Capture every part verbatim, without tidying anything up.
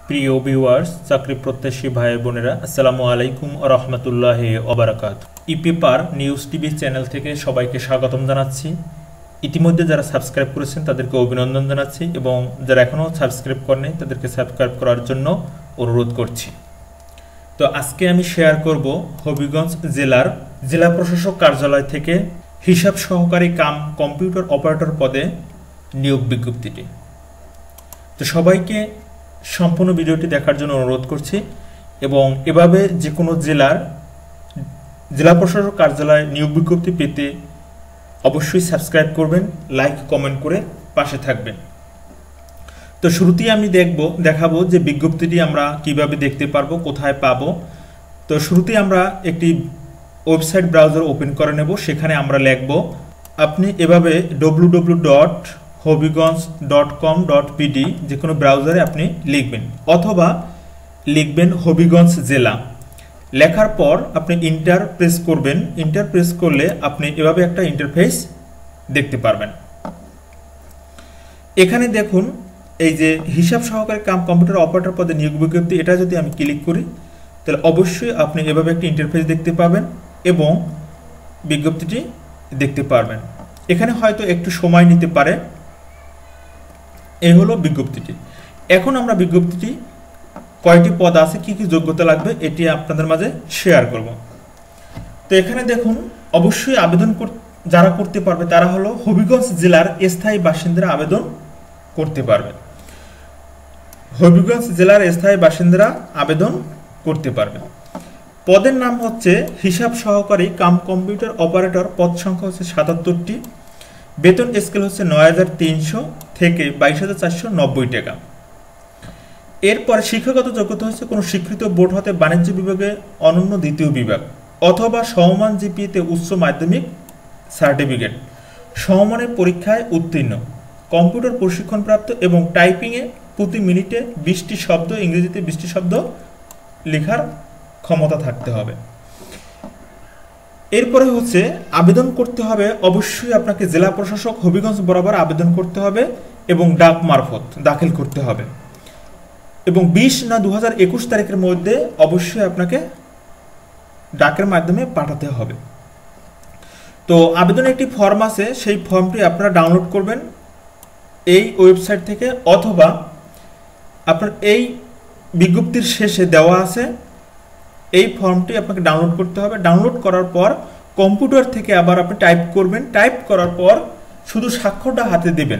প্রিয় ভিউয়ার্স, চাকরি প্রত্যাশী ভাই বোনেরা, আসসালামু আলাইকুম ওয়া রাহমাতুল্লাহি ওয়া বারাকাতুহু। ই-পেপার নিউজ টিভি চ্যানেল থেকে সবাইকে স্বাগতম জানাচ্ছি। ইতিমধ্যে যারা সাবস্ক্রাইব করেছেন তাদেরকে অভিনন্দন জানাচ্ছি এবং যারা এখনও সাবস্ক্রাইব করেনি তাদেরকে সাবস্ক্রাইব করার জন্য অনুরোধ করছি। তো আজকে আমি শেয়ার করব হবিগঞ্জ জেলার জেলা প্রশাসক কার্যালয় থেকে হিসাব সহকারী কাম কম্পিউটার অপারেটর পদে নিয়োগ বিজ্ঞপ্তিটি। তো সবাইকে সম্পূর্ণ ভিডিওটি দেখার জন্য অনুরোধ করছি এবং এভাবে যে কোনো জেলার জেলা প্রশাসক কার্যালয় নিয়োগ বিজ্ঞপ্তি পেতে অবশ্যই সাবস্ক্রাইব করবেন, লাইক কমেন্ট করে পাশে থাকবেন। তো শুরুতেই আমি দেখব দেখাবো যে বিজ্ঞপ্তিটি আমরা কিভাবে দেখতে পারবো, কোথায় পাবো। তো শুরুতেই আমরা একটি ওয়েবসাইট ব্রাউজার ওপেন করে নেব। সেখানে আমরা লিখব, আপনি এভাবে W W W dot Habiganj dot com dot BD যে কোনো ব্রাউজারে আপনি লিখবেন, অথবা লিখবেন হবিগঞ্জ জেলা। লেখার পর আপনি ইন্টার প্রেস করবেন। ইন্টার প্রেস করলে আপনি এভাবে একটা ইন্টারফেস দেখতে পারবেন। এখানে দেখুন, এই যে হিসাব সহকারী কাম কম্পিউটার অপারেটর পদে নিয়োগ বিজ্ঞপ্তি, এটা যদি আমি ক্লিক করি তাহলে অবশ্যই আপনি এভাবে একটি ইন্টারফেস দেখতে পাবেন এবং বিজ্ঞপ্তিটি দেখতে পারবেন। এখানে হয়তো একটু সময় নিতে পারে। এই হলো বিজ্ঞপ্তিটি। এখন আমরা বিজ্ঞপ্তিটি কয়টি পদ আছে, কি কি যোগ্যতা লাগবে, এটি আপনাদের মাঝে শেয়ার করব। তো এখানে দেখুন, অবশ্যই আবেদন যারা করতে পারবে তারা হলো হবিগঞ্জ জেলার স্থায়ী বাসিন্দারা আবেদন করতে পারবে। হবিগঞ্জ জেলার স্থায়ী বাসিন্দারা আবেদন করতে পারবে। পদের নাম হচ্ছে হিসাব সহকারী কাম কম্পিউটার অপারেটর। পদ সংখ্যা হচ্ছে সাতাত্তরটি। বেতন স্কেল হচ্ছে নয় হাজার তিনশো থেকে বাইশ হাজার চারশো নব্বই টাকা। এরপরে শিক্ষাগত যোগ্যতা হচ্ছে কোনো স্বীকৃত বোর্ড হতে বাণিজ্য বিভাগে অনন্য দ্বিতীয় বিভাগ অথবা সমমান জিপিএতে উচ্চ মাধ্যমিক সার্টিফিকেট, সমমানের পরীক্ষায় উত্তীর্ণ, কম্পিউটার প্রশিক্ষণপ্রাপ্ত এবং টাইপিংয়ে প্রতি মিনিটে বিশটি শব্দ, ইংরেজিতে বিশটি শব্দ লেখার ক্ষমতা থাকতে হবে। এরপরে হচ্ছে আবেদন করতে হবে, অবশ্যই আপনাকে জেলা প্রশাসক হবিগঞ্জ বরাবর আবেদন করতে হবে এবং ডাক মারফত দাখিল করতে হবে এবং বিশ না দু হাজার একুশ তারিখের মধ্যে অবশ্যই আপনাকে ডাকের মাধ্যমে পাঠাতে হবে। তো আবেদনের একটি ফর্ম আছে, সেই ফর্মটি আপনারা ডাউনলোড করবেন এই ওয়েবসাইট থেকে, অথবা আপনার এই বিজ্ঞপ্তির শেষে দেওয়া আছে এই ফর্মটি আপনাকে ডাউনলোড করতে হবে। ডাউনলোড করার পর কম্পিউটার থেকে আবার আপনি টাইপ করবেন। টাইপ করার পর শুধু স্বাক্ষরটা হাতে দিবেন।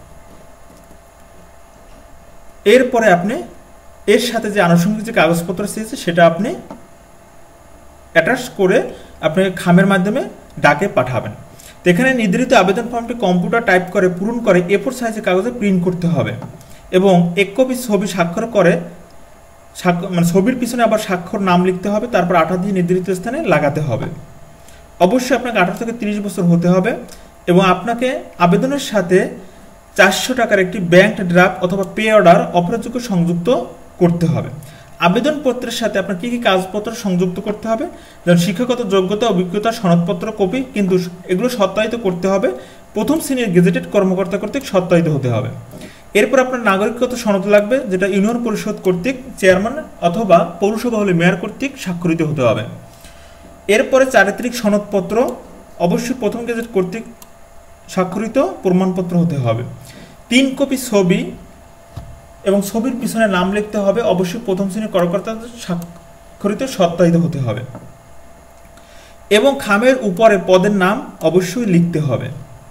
এরপরে আপনি এর সাথে যে আনুষঙ্গিক যে কাগজপত্র চেয়েছে সেটা আপনি অ্যাটাচ করে আপনি খামের মাধ্যমে ডাকে পাঠাবেন। তো এখানে নির্ধারিত আবেদন ফর্মটি কম্পিউটার টাইপ করে পূরণ করে এ ফোর সাইজের কাগজে প্রিন্ট করতে হবে এবং এক কপি ছবি স্বাক্ষর করে মানে ছবির পিছনে আবার স্বাক্ষর নাম লিখতে হবে, তারপর আঠা দিয়ে নির্ধারিত স্থানে লাগাতে হবে। অবশ্যই আপনাকে আঠারো থেকে তিরিশ বছর হতে হবে এবং আপনাকে আবেদনের সাথে চারশো টাকার একটি ব্যাংক ড্রাফট অথবা পে অর্ডার অপরাযোগ্য সংযুক্ত করতে হবে। আবেদনপত্রের সাথে আপনার কী কী কাগজপত্র সংযুক্ত করতে হবে, যেমন শিক্ষাগত যোগ্যতা, অভিজ্ঞতা, সনদপত্র কপি, কিন্তু এগুলো সত্যায়িত করতে হবে প্রথম শ্রেণীর গেজেটেড কর্মকর্তা কর্তৃক সত্যায়িত হতে হবে। এরপর আপনার নাগরিকত্ব সনদ লাগবে, যেটা ইউনিয়ন পরিষদ কর্তৃক চেয়ারম্যান অথবা পৌরসভা হলে মেয়র কর্তৃক স্বাক্ষরিত হতে হবে। এরপরে চারিত্রিক সনদপত্র অবশ্যই প্রথম গেজেট কর্তৃক স্বাক্ষরিত প্রমাণপত্র হতে হবে। তিন কপি ছবি এবং ছবির পিছনে নাম লিখতে হবে, অবশ্যই প্রথম শ্রেণীর কর্মকর্তা স্বাক্ষরিত সত্যায়িত হতে হবে এবং খামের উপরে পদের নাম অবশ্যই লিখতে হবে।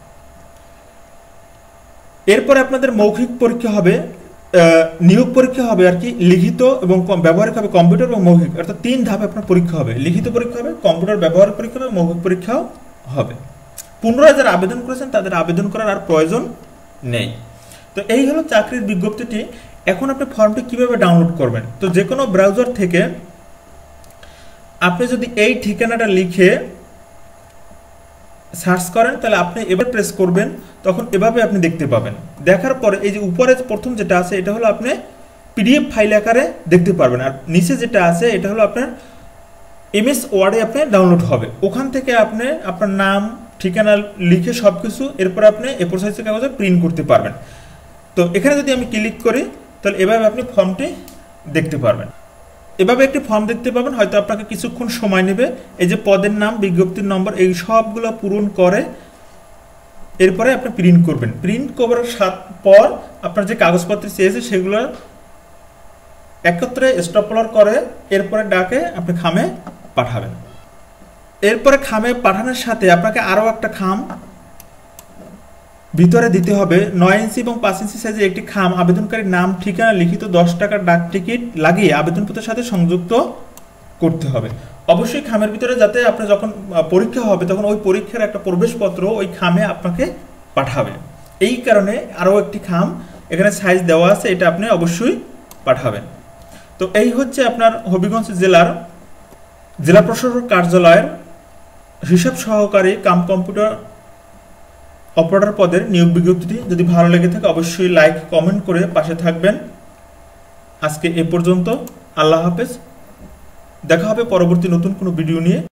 এরপরে আপনাদের মৌখিক পরীক্ষা হবে, নিয়োগ পরীক্ষা হবে আর কি, লিখিত এবং ব্যবহারিক হবে, কম্পিউটার এবং মৌখিক, অর্থাৎ তিন ধাপে আপনার পরীক্ষা হবে। লিখিত পরীক্ষা হবে, কম্পিউটার ব্যবহারিক পরীক্ষা হবে, মৌখিক পরীক্ষাও হবে। পুনরায় যারা আবেদন করেছেন তাদের আবেদন করার আর প্রয়োজন নেই। তো এই হলো চাকরির বিজ্ঞপ্তিটি। এখন আপনি ফর্মটি কিভাবে ডাউনলোড করবেন, তো যে কোনো ব্রাউজার থেকে আপনি যদি এই ঠিকানাটা লিখে সার্চ করেন তাহলে আপনি এবার প্রেস করবেন, তখন এভাবে আপনি দেখতে পাবেন। দেখার পরে এই যে উপরে প্রথম যেটা আছে এটা হলো আপনি পিডিএফ ফাইল আকারে দেখতে পারবেন, আর নিচে যেটা আছে এটা হলো আপনার এমএস ওয়ার্ডে আপনি ডাউনলোড হবে। ওখান থেকে আপনি আপনার নাম, ঠিকানা লিখে সব কিছু এরপর আপনি এ ফোর সাইজের কাগজে প্রিন্ট করতে পারবেন। তো এখানে যদি আমি ক্লিক করি তাহলে এভাবে আপনি ফর্মটি দেখতে পারবেন। এভাবে একটি ফর্ম দেখতে পাবেন, হয়তো আপনাকে কিছুক্ষণ সময় নেবে। এই যে পদের নাম, বিজ্ঞপ্তির নম্বর, এই সবগুলো পূরণ করে এরপরে আপনি প্রিন্ট করবেন। প্রিন্ট করার সাত পর আপনার যে কাগজপত্র চেয়েছে সেগুলো একত্রে স্টপলার করে এরপরে ডাকে আপনি খামে পাঠাবেন। এরপরে খামে পাঠানোর সাথে আপনাকে আরও একটা খাম ভিতরে দিতে হবে। নয় ইঞ্চি এবং পাঁচ ইঞ্চি সাইজের একটি খাম আবেদনকারীর নাম, ঠিকানা, লিখিত দশ টাকার ডাক টিকিট লাগিয়ে আবেদনপত্রের সাথে সংযুক্ত করতে হবে। অবশ্যই খামের ভিতরে যাতে আপনার যখন পরীক্ষা হবে তখন ওই পরীক্ষার একটা প্রবেশপত্র ওই খামে আপনাকে পাঠাবে। এই কারণে আরও একটি খাম এখানে সাইজ দেওয়া আছে, এটা আপনি অবশ্যই পাঠাবেন। তো এই হচ্ছে আপনার হবিগঞ্জ জেলার জেলা প্রশাসক কার্যালয়ের হিসাব সহকারী কাম কম্পিউটার অপারেটর পদের নিয়োগ বিজ্ঞপ্তিটি। যদি ভালো লেগে থাকে অবশ্যই লাইক কমেন্ট করে পাশে থাকবেন। আজকে এ পর্যন্ত, আল্লাহ হাফেজ। দেখা হবে পরবর্তী নতুন কোনো ভিডিও নিয়ে।